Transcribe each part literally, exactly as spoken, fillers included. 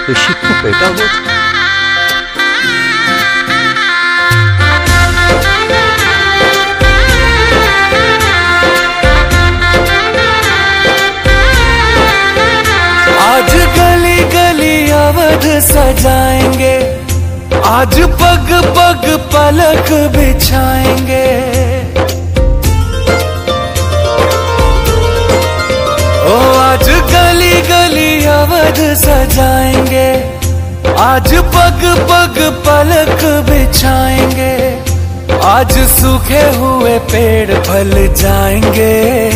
ऋषि को बेटा हो। आज गली गली अवध सजाएंगे, आज पग पग पलक बिछाएंगे। ओ आज गली गली अवध सजाएंगे, आज पग पग पलक बिछाएंगे। आज सूखे हुए पेड़ फल जाएंगे,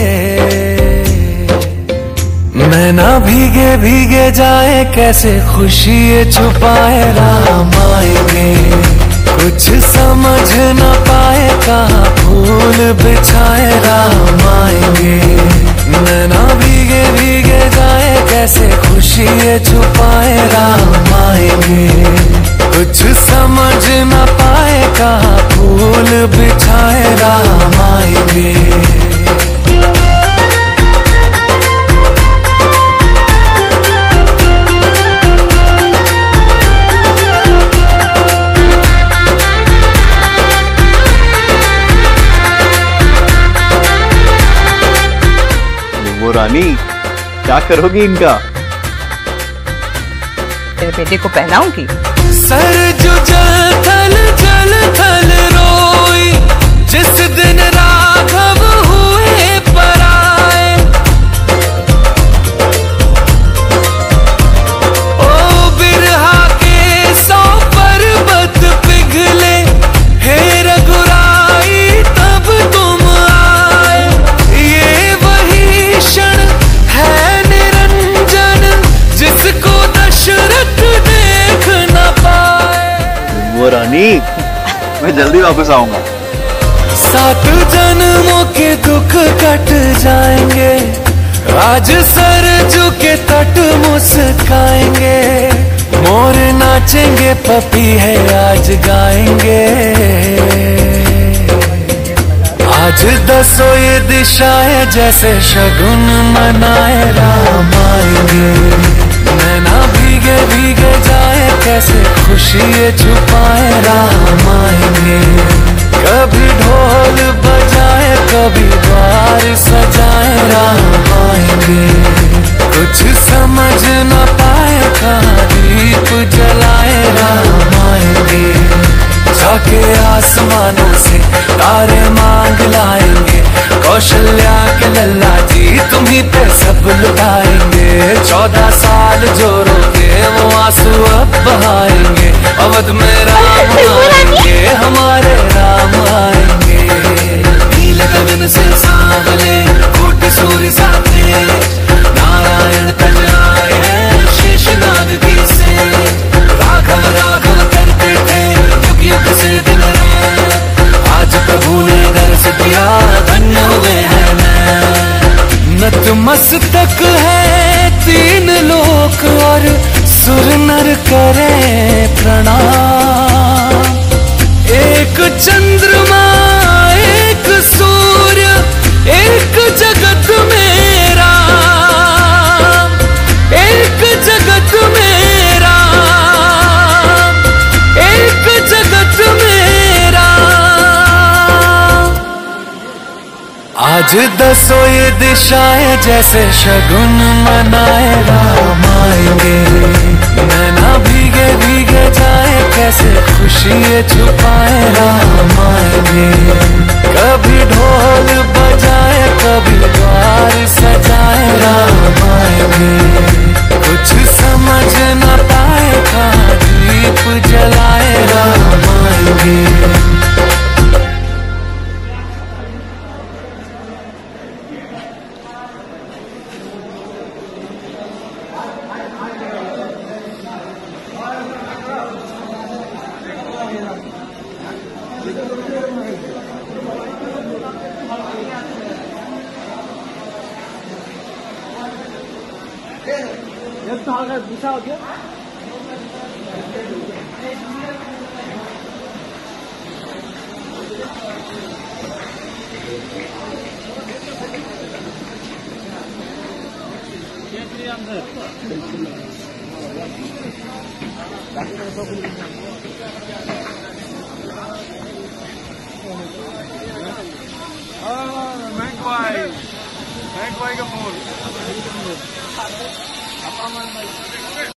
नैना भीगे भीगे जाए कैसे खुशी ये छुपाए राम आएंगे। कुछ समझ न पाए कहाँ फूल बिछाए राम आएंगे। नैना भीगे भीगे जाए कैसे खुशी ये छुपाए राम आएंगे। कुछ समझ न पाए कहाँ फूल बिछाए राम आएंगे। वो रानी क्या करोगी इनका? तेरे बेटे को पहनाऊंगी। सर जो जल थल जल थल रोई, जिस दिन राघव हुए पराए। ओ बिरहा के सौ पर्वत पिघले, हे रघुराई तब तुम आए। ये वही क्षण है निरंजन, जिसको दशरथ देख न पाए। वो रानी मैं जल्दी वापस आऊंगा। सात जन्मों के दुख कट जाएंगे, आज सरजू के तट मुस्काएंगे। मोर नाचेंगे पपी है आज गाएंगे। आज दसों ये दिशाएं जैसे शगुन मनाए राम आएंगे। नैना भीगे भीगे जाए कैसे खुशी ये छुपाए राम आएंगे। कभी ढोल बजाए कभी द्वार सजाए राम आएंगे। कुछ समझ न पाए कहाँ दीप जलाए राम आएंगे। जाके आसमानों से तारे मांग लाएंगे, कौशल्या के लल्ला जी तुम्हीं पे सब लुटाएंगे। चौदह साल जो रोके वो आंसू अब बहाएंगे। अवध में राम आएंगे, हमारे राम आएंगे। नील गगन से सांवले कोटि सूर्य साथे, नारायण तज आए हैं शेषनाग की से। राघव राघव करते थे युग युग से दिन रात, आज प्रभु ने दर्श दिया धन्य हुए हैं मैं। नतमस्तक है तीन लोक और सुर नर करे प्रणाम। एक चंद्रमा एक सूर्य एक जगत में राम, एक जगत में राम, एक जगत में राम। आज दसों ये दिशाएं जैसे शगुन मनाए राम आएंगे। नैना भीगे भीगे जाए कैसे खुशी ये छुपाए राम आएंगे। कभी ढोल बजाए कभी द्वार सजाए राम आएंगे। कुछ समझ न पाए कहाँ दीप जलाए राम आएंगे। गुस्सा हो गया। जय श्री राम सर। बैंक भाई बैंक भाई का फोन